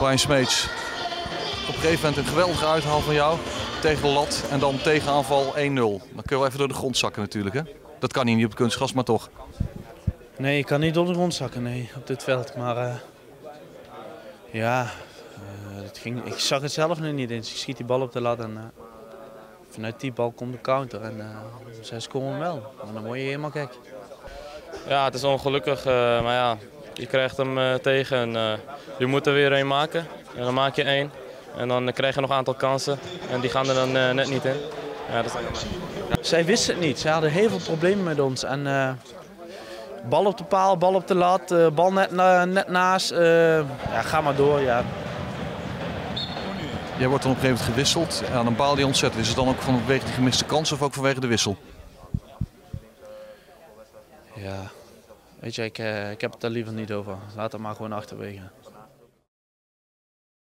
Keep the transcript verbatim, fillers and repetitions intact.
Brian Smeets, op een gegeven moment een geweldige uithaal van jou tegen de lat en dan tegenaanval één nul. Dan kun je wel even door de grond zakken natuurlijk, hè? Dat kan hier niet op het kunstgras, maar toch. Nee, ik kan niet door de grond zakken nee, op dit veld. Maar uh, ja, uh, het ging, ik zag het zelf nu niet eens. Ik schiet die bal op de lat en uh, vanuit die bal komt de counter. En uh, zij scoren hem wel. En dan word je helemaal gek. Ja, het is ongelukkig, uh, maar ja, je krijgt hem uh, tegen en uh, je moet er weer één maken. En dan maak je één en dan krijg je nog een aantal kansen en die gaan er dan uh, net niet in. Ja, dat is ja. Zij wisten het niet, ze hadden heel veel problemen met ons. En, uh, bal op de paal, bal op de lat, uh, bal net, na, net naast. Uh, ja, ga maar door. Ja. Jij wordt dan op een gegeven moment gewisseld. En dan baal je ontzettend. Is het dan ook vanwege die gemiste kans of ook vanwege de wissel? Ja, weet je, ik, uh, ik heb het er liever niet over. Laat het maar gewoon achterwege.